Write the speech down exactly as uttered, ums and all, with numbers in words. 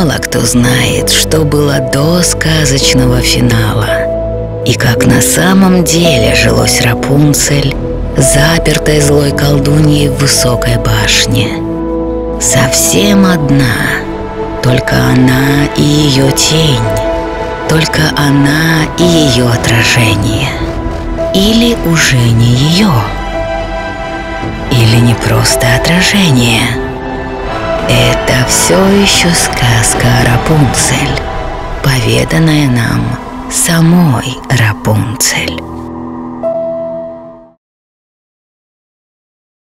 мало кто знает, что было до сказочного финала и как на самом деле жилось Рапунцель, запертой злой колдуньей в высокой башне. Совсем одна, только она и ее тень, только она и ее отражение. Или уже не ее, или не просто отражение. Это все еще сказка о Рапунцель, поведанная нам самой Рапунцель.